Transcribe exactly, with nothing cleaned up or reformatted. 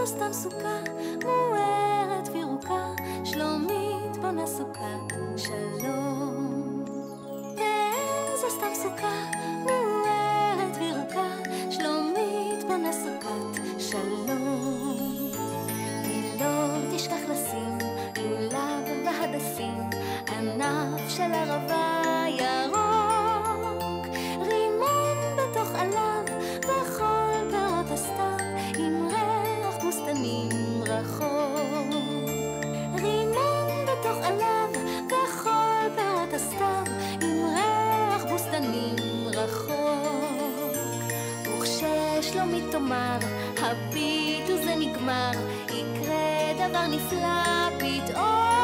סתם סוכה מוארת וירוקה, שלומית בונה סוכת שלום. ואיזו סתם סוכה מוארת וירוקה, שלומית בונה סוכת שלום. היא לא תשכח לשים לולב והדסים, ענף של ערבה ירוק, רימון בתוך עליו וכל פירות הסתיו, עם ריח בוסתנים רחוק. רימון בתוך עליו וכל פירות הסתיו, עם ריח בוסתנים רחוק. וכששלומית תאמר הביט וזה נגמר, יקרה דבר נפלא פתאום.